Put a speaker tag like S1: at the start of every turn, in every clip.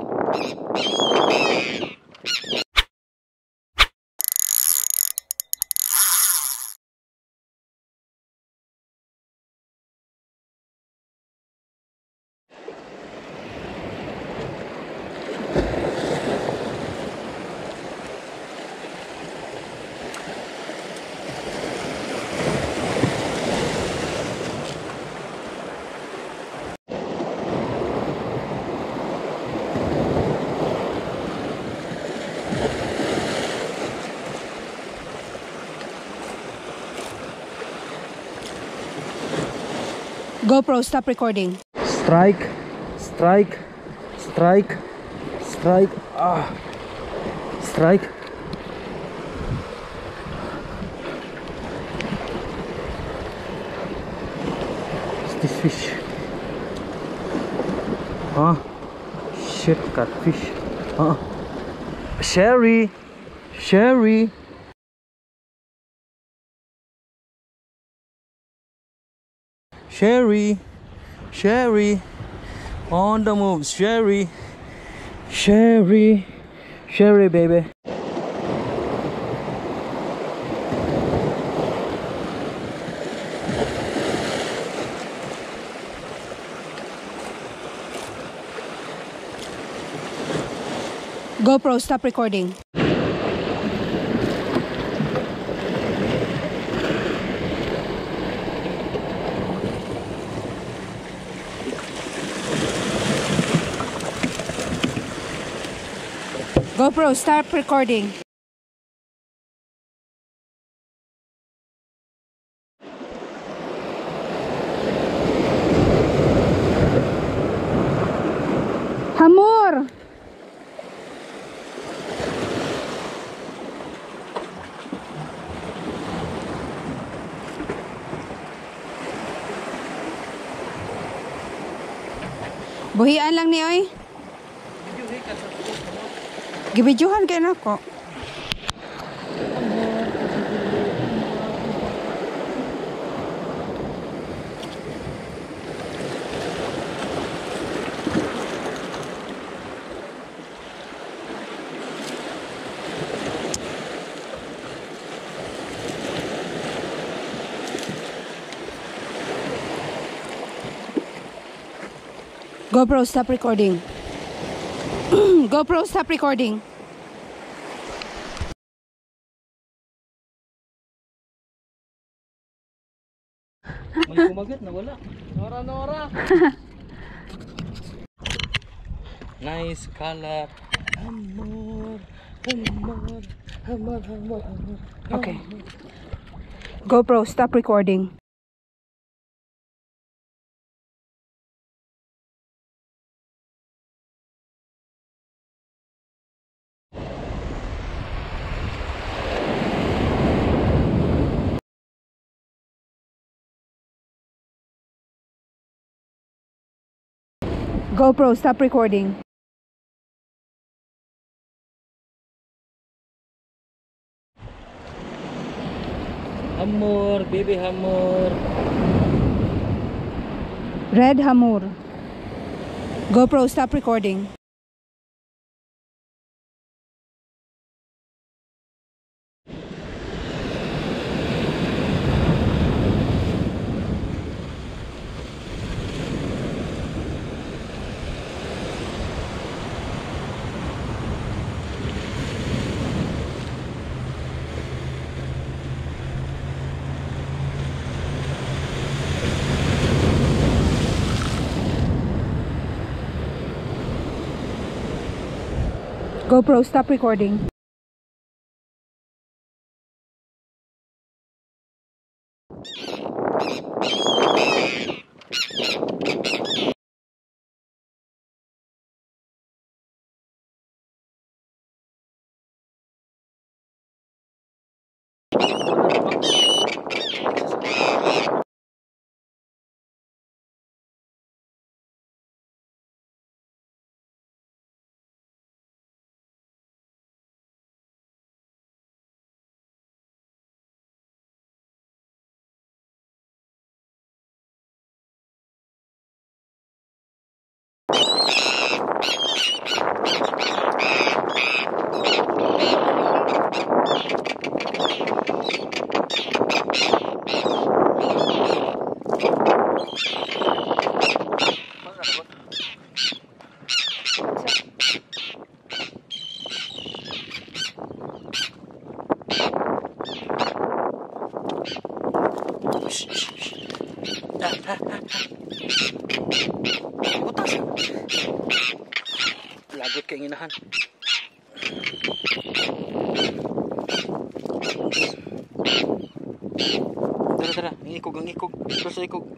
S1: GoPro, stop recording.
S2: Strike, strike, strike, strike, strike. What's this fish? Shit, catfish. Sherry, Sherry. Sherry, Sherry, on the move, Sherry, Sherry, Sherry, baby.
S1: GoPro, stop recording. GoPro, stop recording. Hamor! Buhian lang ni oy. Gibidyohan kay nako. GoPro, stop recording. GoPro, stop recording.
S2: May kumagat na wala. Nora, Nora. Nice color. Amor, amor, amor, amor, amor.
S1: Okay. GoPro, stop recording. GoPro, stop recording.
S2: Amor, baby amor.
S1: Red Hamur. GoPro, stop recording. GoPro, stop recording.
S2: Hugot kay inahan. Tara, ang ikog. Tara sa ikog.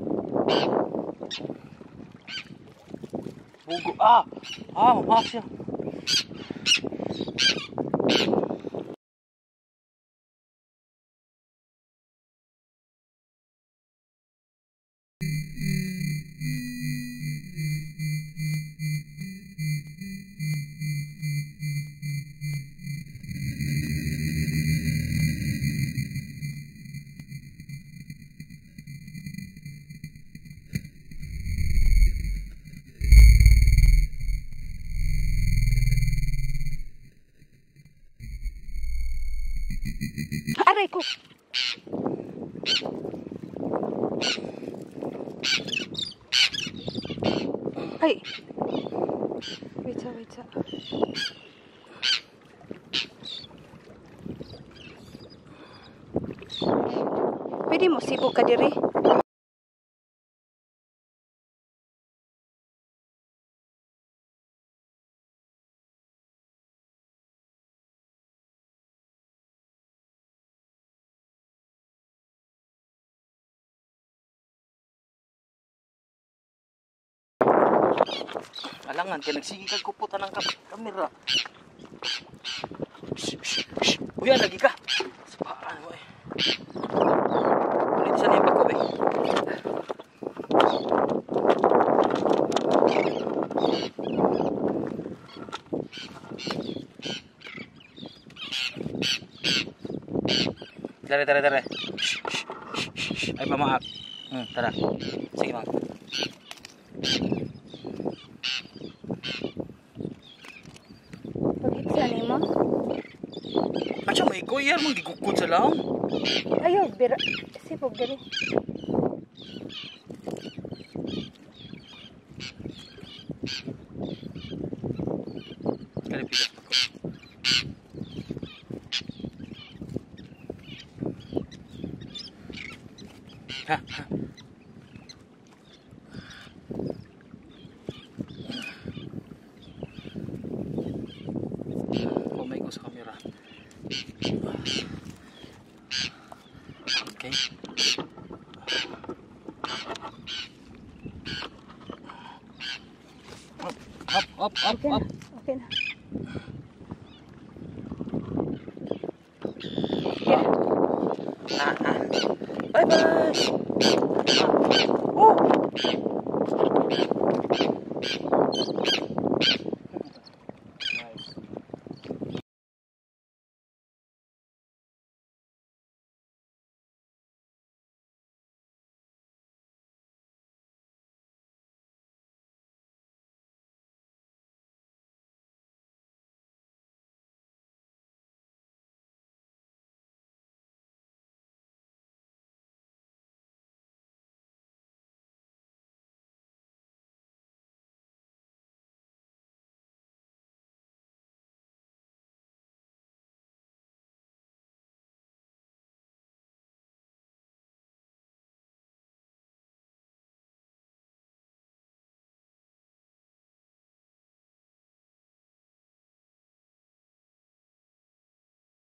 S2: Bugo. Mamaak siya.
S1: Aray ko! Ay! Wait sa. Pwede mo sibog ka diri?
S2: Alangan kay nagsigi kag kuputan ng kamera. Uy, lagi ka. Sapaan mo eh. Ulit sa niya pagko eh. Tara. Ay pamaak. Tara. Sige mang.
S1: Pag-ipsan mo?
S2: Acha may koyar mong gigukod sa laom.
S1: Ayaw, bira. Sibog diri.
S2: Kalipitas pa ko. Ha. Kumay ko sa kamera. Okay. Up.
S1: Okay na. Yeah.
S2: Bye. Oh.